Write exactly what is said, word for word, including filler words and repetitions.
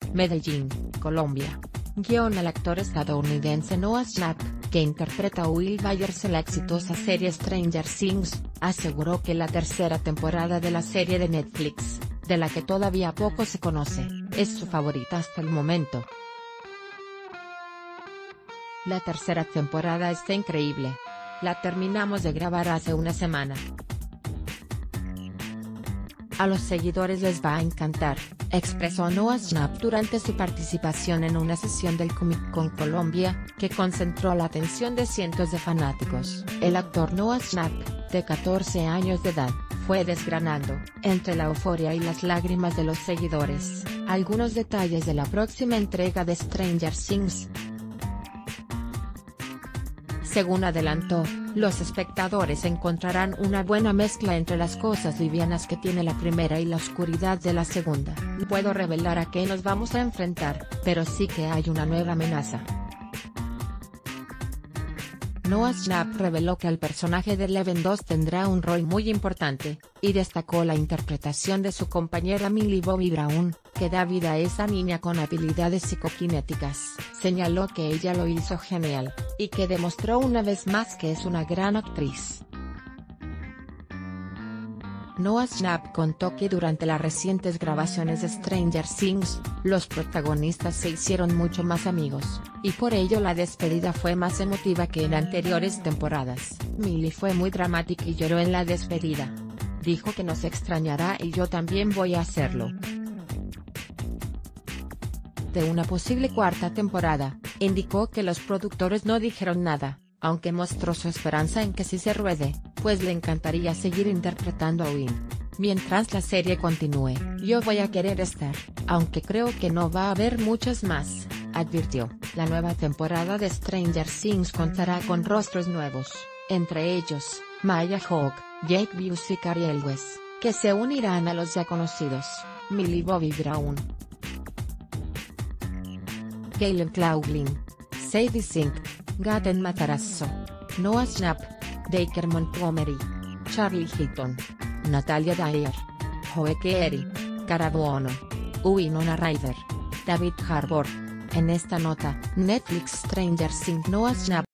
Medellín, Colombia. Guión al actor estadounidense Noah Schnapp, que interpreta a Will Byers en la exitosa serie Stranger Things, aseguró que la tercera temporada de la serie de Netflix, de la que todavía poco se conoce, es su favorita hasta el momento. La tercera temporada está increíble. La terminamos de grabar hace una semana. A los seguidores les va a encantar, expresó Noah Schnapp durante su participación en una sesión del Comic Con Colombia, que concentró la atención de cientos de fanáticos. El actor Noah Schnapp, de catorce años de edad, fue desgranando, entre la euforia y las lágrimas de los seguidores, algunos detalles de la próxima entrega de Stranger Things. Según adelantó, los espectadores encontrarán una buena mezcla entre las cosas livianas que tiene la primera y la oscuridad de la segunda. No puedo revelar a qué nos vamos a enfrentar, pero sí que hay una nueva amenaza. Noah Schnapp reveló que el personaje de Eleven dos tendrá un rol muy importante, y destacó la interpretación de su compañera Millie Bobby Brown, que da vida a esa niña con habilidades psicoquinéticas. Señaló que ella lo hizo genial, y que demostró una vez más que es una gran actriz. Noah Schnapp contó que durante las recientes grabaciones de Stranger Things, los protagonistas se hicieron mucho más amigos, y por ello la despedida fue más emotiva que en anteriores temporadas. Millie fue muy dramática y lloró en la despedida. Dijo que nos extrañará y yo también voy a hacerlo. De una posible cuarta temporada, indicó que los productores no dijeron nada, aunque mostró su esperanza en que sí se ruede, pues le encantaría seguir interpretando a Wynn. Mientras la serie continúe, yo voy a querer estar, aunque creo que no va a haber muchos más, advirtió. La nueva temporada de Stranger Things contará con rostros nuevos, entre ellos, Maya Hawke, Jake Busey y Cary Elwes, que se unirán a los ya conocidos, Millie Bobby Brown, Caleb Clauglin, Sadie Sink, Gaten Matarazzo, Noah Schnapp, Dacre Montgomery, Charlie Heaton, Natalia Dyer, Joe Keery, Cara Buono, Winona Ryder, David Harbour. En esta nota, Netflix Stranger Things Noah Schnapp